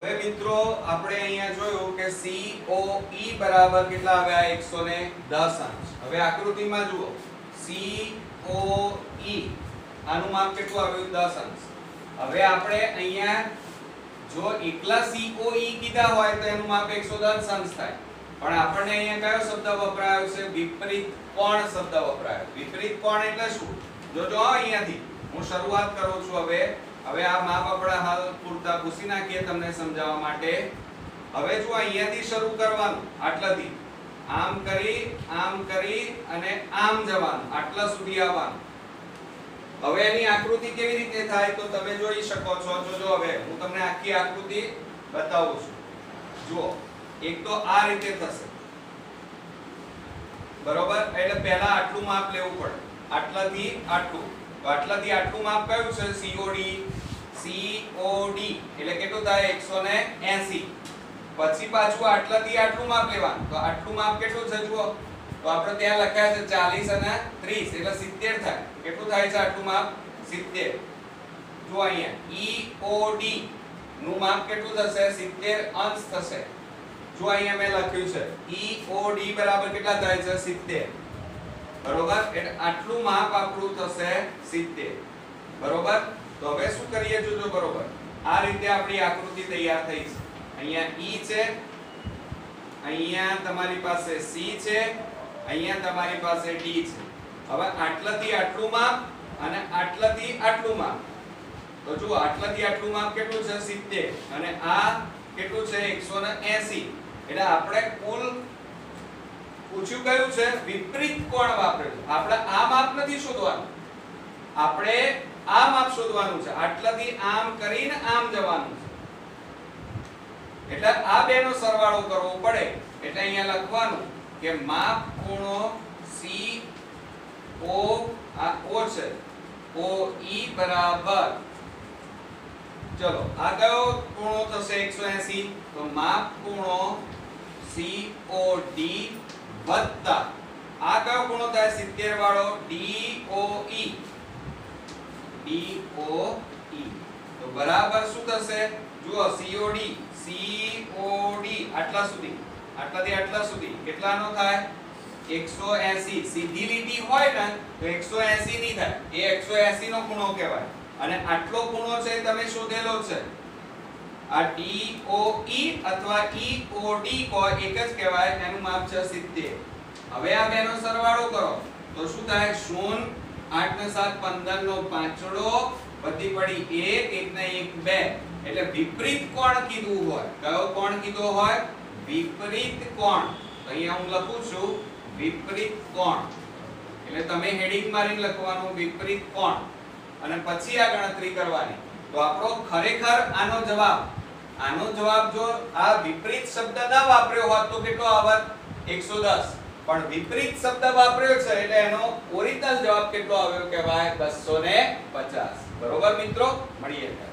હવે મિત્રો આપણે અહીંયા જોયું કે COE બરાબર કેટલા આવ્યા 110 અંશ. હવે આકૃતિમાં જુઓ COE આનું માપ કેટલું આવ્યું 10 અંશ. હવે આપણે અહીંયા જો એકલા COE કીધા હોય તો એનું માપ 110 અંશ થાય. પણ આપણને અહીંયા કયો શબ્દ વપરાયો છે? વિપરીત કોણ શબ્દ વપરાયો. વિપરીત કોણ એટલે શું? જો અહીંયાથી હું શરૂઆત કરું છું. હવે આ માપ આપણે હાલ પૂરતા પૂછી નાખીએ તમને સમજાવવા માટે. હવે જો અહીંયાથી શરૂ કરવાનું, આટલાથી આમ કરી અને આમ જવાનું, આટલા સુધી આવવાનું. હવે એની આકૃતિ કેવી રીતે થાય તો તમે જોઈ શકો છો. જો હવે હું તમને આખી આકૃતિ બતાવું છું. જુઓ, એક તો આ રીતે થશે, બરોબર? એટલે પહેલા આટલું માપ લેવું પડે, આટલાથી આટલું. તો આટલાથી આટલું માપ કયું છે? COD એટલે કેટલું થાય? 180. પછી પાછું આટલાથી આટલું માપ લેવાનું. તો આટલું માપ કેટલું છે જુઓ. તો આપણે ત્યાં લખ્યા છે 40 અને 30 એટલે 70 થાય. કેટલું થાય છે આટલું માપ? 70. જો અહીંયા EOD નું માપ કેટલું થશે? 70 અંશ થશે. જો અહીંયા મેં લખ્યું છે EOD બરાબર કેટલા થાય છે? 70. બરોબર? એટલે આટલું માપ આપણું થશે 70. બરોબર? તો હવે શું કરીએ જોજો. બરોબર, આ રીતે આપણી આકૃતિ તૈયાર થઈ છે. અહીંયા E છે, અહીંયા તમારી પાસે C છે, અહીંયા તમારી પાસે D છે. હવે આટલાથી આટલું માપ અને આટલાથી આટલું માપ. તો જુઓ, આટલાથી આટલું માપ કેટલું છે? 70. અને આ કેટલું છે? 180. એટલે આપણે કુલ પૂછ્યું કયું છે? વિપરીત કોણ વાપરેલું. આપણે આ માપ નથી શોધવાનું, આપણે આ માપ શોધવાનું છે. આટલાથી આમ કરીને આમ જવાનું છે. એટલે આ બેનો સરવાળો કરવો પડે. એટલે અહીંયા લખવાનું કે માપ ખૂણો CO, આ O છે, OE બરાબર, ચલો આ કયો ખૂણો થશે? 180. તો માપ ખૂણો COD વત્તા આ કયો ખૂણો થાય? 70 વાળો DOE. તો બરાબર શું થશે? જુઓ, COD આટલા સુધી, આટલાથી આટલા સુધી કેટલાનો થાય? 180. સીધી લીટી હોય ને તો 180 નહીં થાય, એ 180 નો ખૂણો કહેવાય. અને આટલો ખૂણો છે તમે શોધેલો છે. આ DOE અથવા EOD કોઈ એક જ કહેવાય, એનું માપ છે 70. હવે આ બેનો સરવાળો કરો તો શું થાય? 0 8 ને 7 15 નો પાંચડો, વધી પડી 1 1 ને 1 2. એટલે વિપરીત કોણ કીધું હોય. કયો કોણ કીધો હોય? વિપરીત કોણ. અહીંયા હું લખું છું વિપરીત કોણ. એટલે તમે હેડિંગ મારીને લખવાનું વિપરીત કોણ અને પછી આ ગણતરી કરવાની. તો આપણો ખરેખર આનો જવાબ જો આ વિપરીત શબ્દ ના વાપર્યો હોત તો કેટલો આવત? 110. પણ વિપરીત શબ્દ વાપર્યો છે એટલે એનો ઓરિજિનલ જવાબ કેટલો આવ્યો કહેવાય? 250. બરોબર મિત્રો, મળીએ.